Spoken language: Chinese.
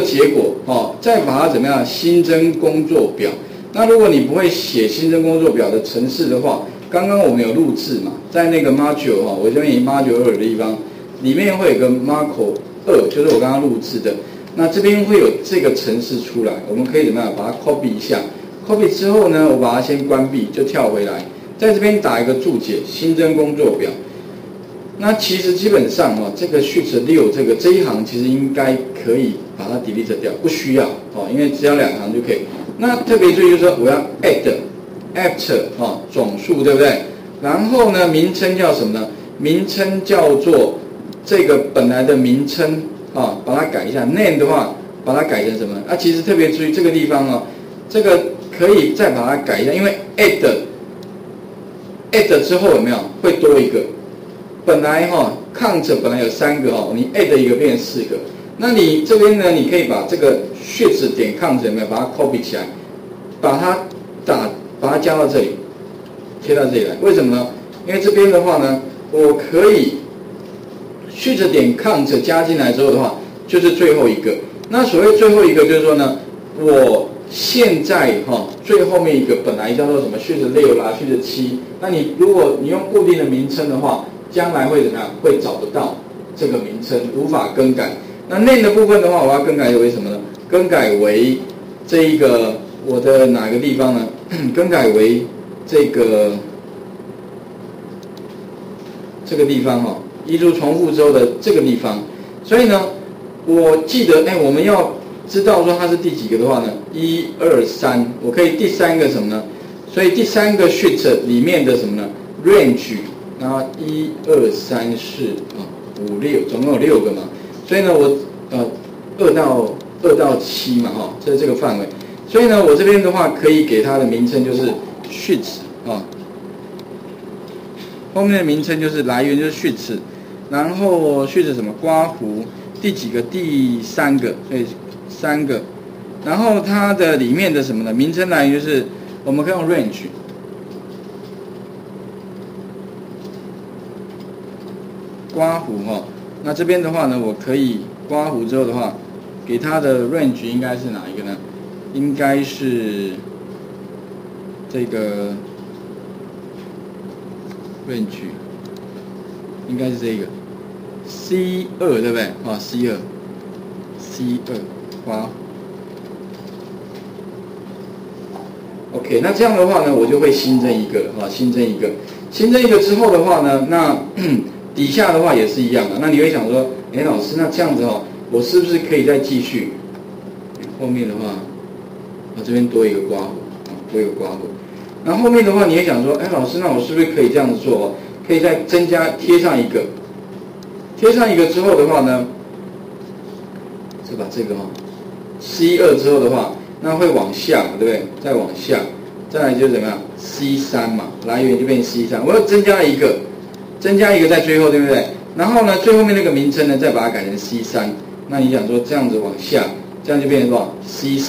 结果哦，再把它怎么样新增工作表。那如果你不会写新增工作表的程式的话，刚刚我们有录制嘛，在那个 module 哈，我这边以 module 2的地方，里面会有个 Marco 2，就是我刚刚录制的。那这边会有这个程式出来，我们可以怎么样把它 copy 一下 ？copy 之后呢，我把它先关闭，就跳回来，在这边打一个注解，新增工作表。那其实基本上哦，这个 sheet 6这一行其实应该可以把它 delete 掉，不需要哦，因为只要2行就可以。那特别注意就是说，我要 after 哦总数对不对？然后呢，名称叫什么呢？名称叫做这个本来的名称啊，把它改一下。name 的话，把它改成什么？啊，其实特别注意这个地方哦，这个可以再把它改一下，因为 add 之后有没有会多一个？本来count 本来有3个你 add 一个变成4个。那你这边呢，你可以把这个 sheets 点 count 有没有把它 copy 起来，把它加到这里，贴到这里来。为什么呢？因为这边的话呢，我可以 sheets 点 count 加进来之后的话，就是最后一个。那所谓最后一个就是说呢，我现在最后面一个本来叫做什么 sheets 6啦 sheets 7，那如果你用固定的名称的话，将来会怎么样？会找不到这个名称，无法更改。那 name 的部分的话，我要更改为什么呢？更改为这一个我的哪个地方呢？更改为这个地方移除重复之后的这个地方。所以呢，我记得我们要知道说它是第几个的话呢？1、2、3，我可以第3个什么呢？所以第3个 sheet 里面的什么呢 ？range， 然后1、2、3、4、5、6，总共有6个嘛。所以呢，我2到7嘛这是这个范围。所以呢，我这边的话可以给它的名称就是 sheets 后面的名称就是来源就是 sheets， 然后 sheets 什么刮胡第几个？第3个，所以3个。然后它的里面的什么呢？名称来源就是我们可以用 range。刮胡那这边的话呢，我可以刮胡之后的话，给它的 range 应该是哪一个呢？应该是这个 range， 应该是这个 C2 对不对？C2 刮胡。OK， 那这样的话呢，我就会新增一个新增一个之后的话呢，那底下的话也是一样的。那你会想说，老师，那这样子我是不是可以再继续？后面的话，这边多一个刮胡，多一个刮胡。然后后面的话，你会想说，老师，那我是不是可以这样子做可以再增加贴上一个，贴上一个之后的话呢，是把这个C2 之后的话，那会往下，对不对？再往下，再来就是怎么样 ？C3 嘛，来源就变 C3。我又增加一个在最后，对不对？然后呢，最后面那个名称呢，再把它改成 C3。那你想说这样子往下，这样就变成多少 ？C4。